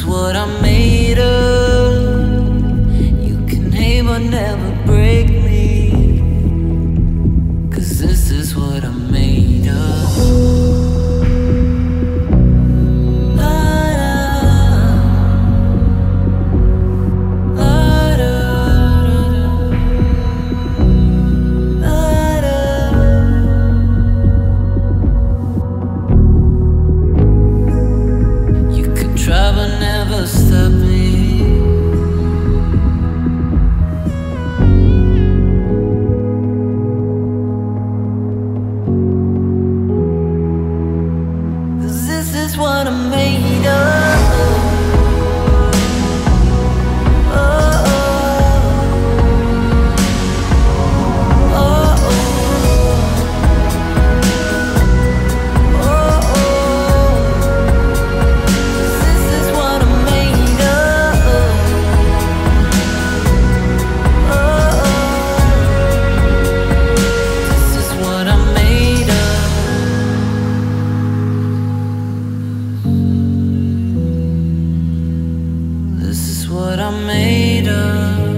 what I'm made of. You can hate but never break me, 'cause this is what I'm made of. Stop me. Cause this is what I'm made of. What I'm made of.